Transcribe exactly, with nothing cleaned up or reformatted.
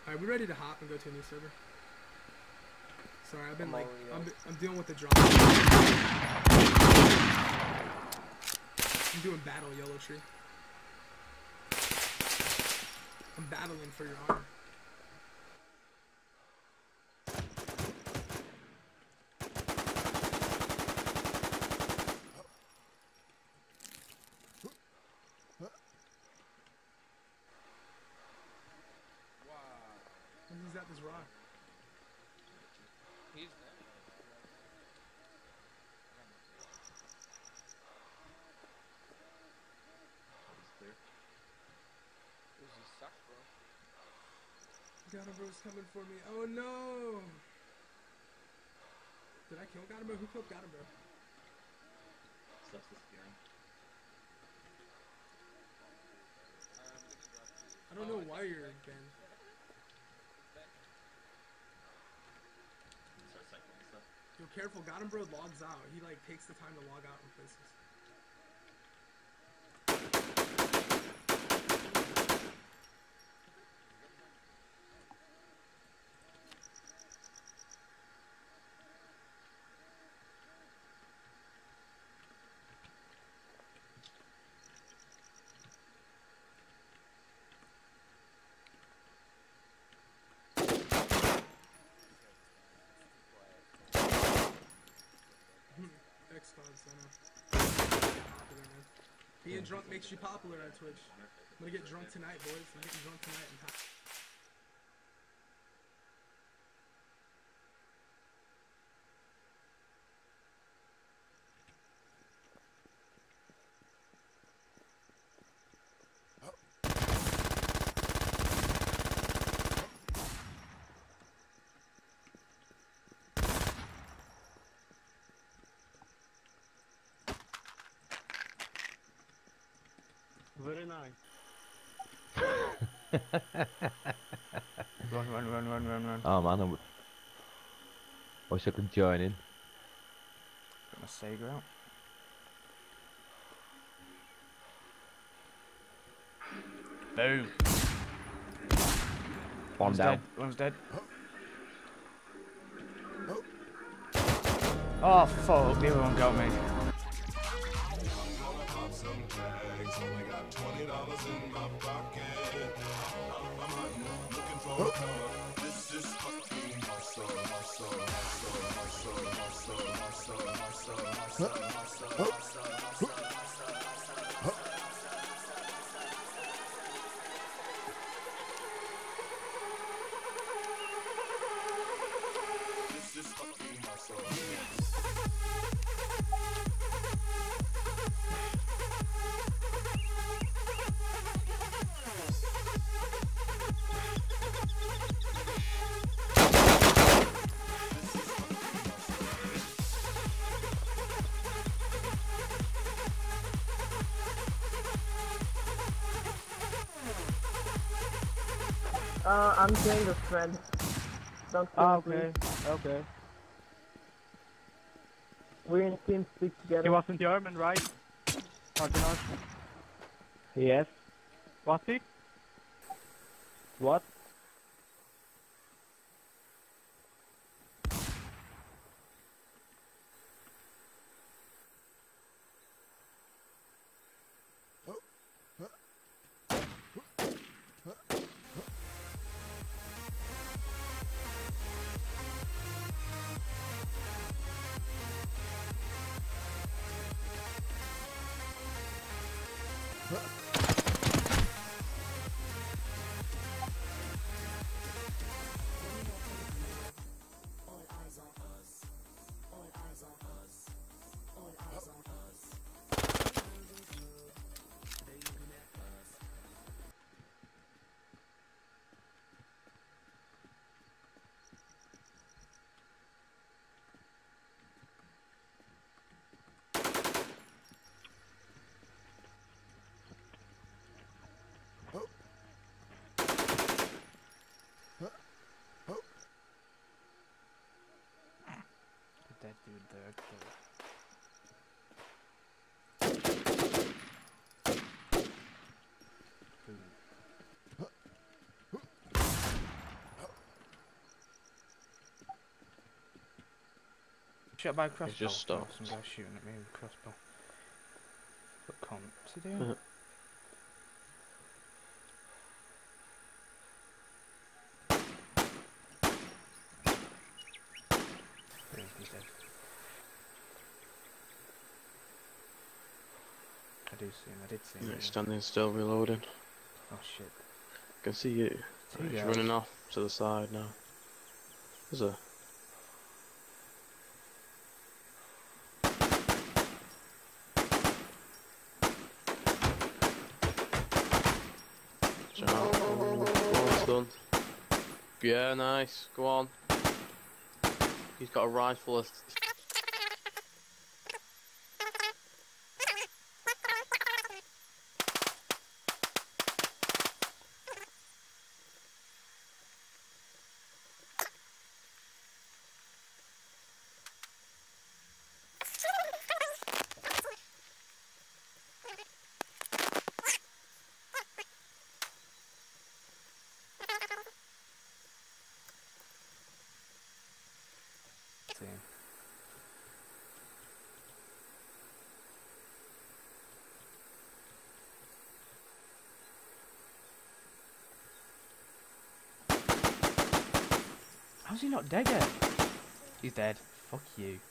Alright, we ready to hop and go to a new server? Sorry, I've been I'm like, already I'm, up. I'm dealing with the drop. I'm doing battle, Yellow Tree. I'm battling for your honor. He's at this rock. He's there. This is suck, bro. Gatterbro's coming for me. Oh no! Did I kill Gatterbro? Who killed Gatterbro? Stuff's disappearing. I don't know why you're Ben. Start cycling stuff. Yo, careful, Gatterbro logs out. He like takes the time to log out in places. X-Files, I know. Popular, man. Being drunk makes you popular on Twitch. I'm gonna get drunk tonight, boys. I'm getting drunk tonight and pop. Very nice. Run, run, run, run, run, run. Oh man, I w wish I could join in. Got my Sega out. Boom. One One's down. dead. One's dead. Oh fuck, the other one got me. Uh, I'm playing with friend. Don't kill Ah, me, please. okay, okay. We're in team speak together. He wasn't German, right? Montage. Yes. Was he? What? That dude there. Boom. Shot by a crossbow. just Oh, stopped. some guy shooting at me with a crossbow. What cunt? What's he doing? Uh-huh. Yeah, he's dead. I do see him. I did see him. Yeah, Yeah. he's standing still, reloading. Oh shit. I can see you. Two He's guys. running off to the side now. There's a. Watch out. Oh, almost done. Yeah, nice. Go on. He's got a rifle. Of See him. How's he not dead yet? He's dead. Fuck you.